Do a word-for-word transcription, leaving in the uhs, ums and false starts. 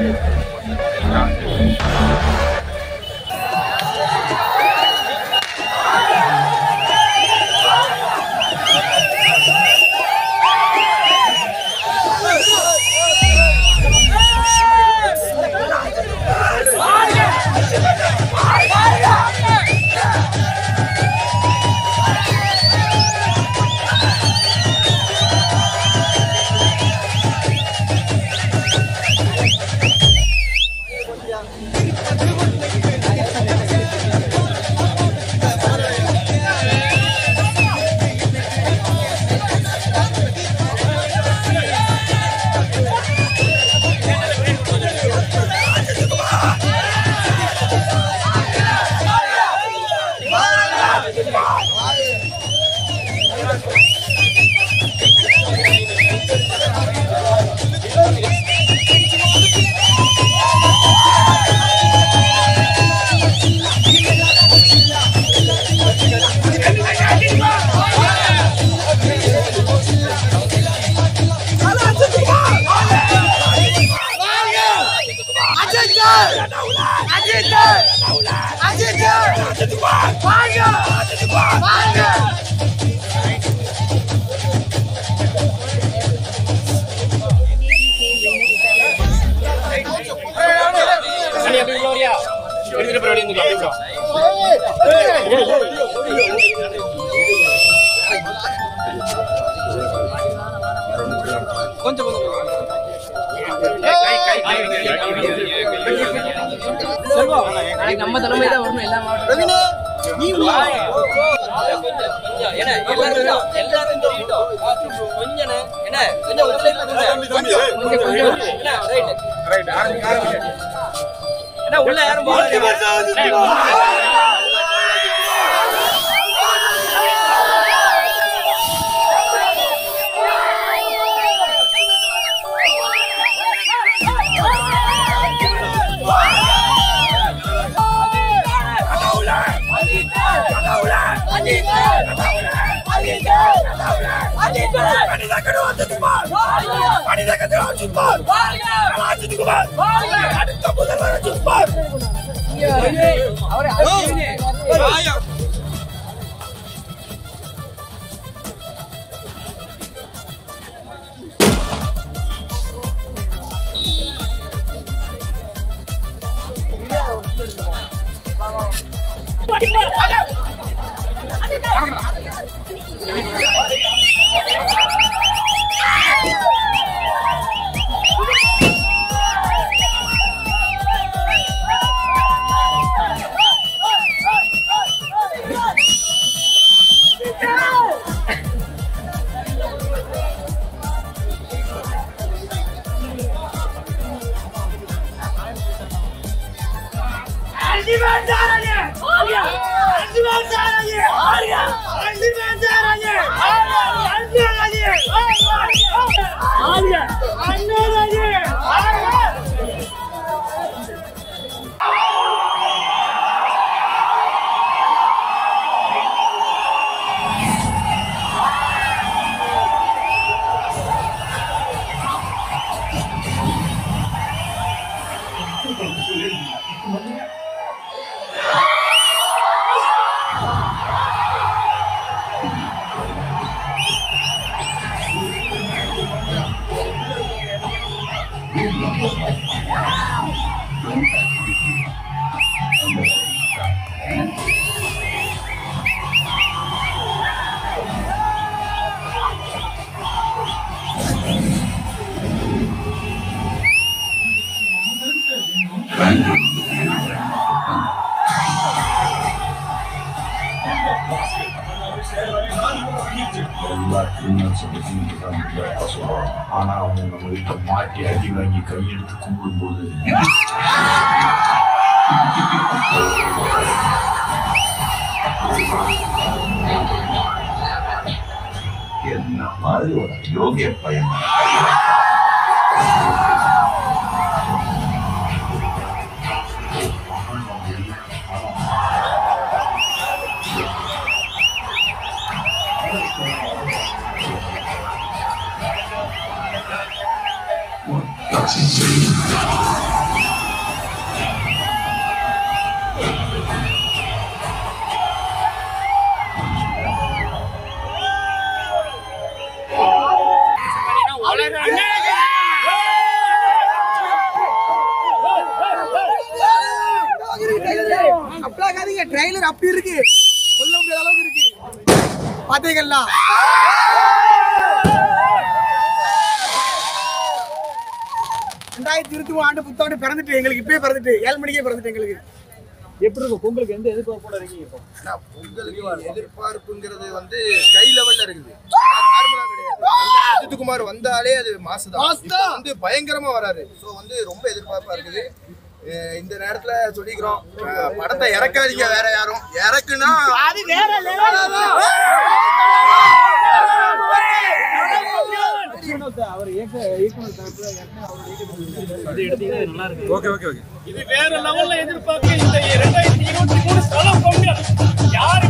நம்ம தலைமை தான் வரணும் எல்லா மாவட்டம் நீ என்ன எல்லாரும் எல்லாரும் தெரியும் கொஞ்சம் என்ன கொஞ்சம் ரைட் ரைட் என்ன உள்ள யாரும் ஆனா அவங்க நம்மளுக்கு மாட்டி அடி வாங்கி கையெடுத்து கும்பிடும் போது என்ன மாதிரி ஒரு யோகிய பையன் That's insane. எதிர்பார்ப்பு அப்படி இருக்கு, சொல்ல முடியாத அளவுக்கு இருக்கு. பாத்தீங்களா? ரெண்டாயிரத்தி இருபத்தி மூணு ஆண்டு புத்தாண்டு பிறந்துட்டு எங்களுக்கு இப்பயே பிறந்துட்டு ஏழு மணிக்கே பிறந்துட்டு எங்களுக்கு எப்படி இருக்கும் பொங்கலுக்கு? எந்த எதிர்பார்ப்போட இருக்கீங்க இப்போ? பொங்கலுக்கு எதிர்பார்ப்புங்கிறது வந்து ஸ்கை லெவல்ல இருக்குது, நார்மலா கிடையாது. அஜித்குமார் வந்தாலே அது மாசுதான், வந்து பயங்கரமா வராரு. ஸோ வந்து ரொம்ப எதிர்பார்ப்பா இருக்குது. இந்த நேரத்துல சொல்லிக்கிறோம், படத்தை இறக்காதீங்க, வேற யாரும் இறக்குன்னா அது வேற அவர் இயக்குனர் தரப்புல அது எடுத்தீங்கன்னா நல்லா இருக்கு. ஓகே ஓகே ஓகே இது வேற லெவல்ல எதிர்பார்க்க இந்த இரண்டாயிரத்தி இருபத்தி மூணு ஸ்தலம் பொங்கல் யார்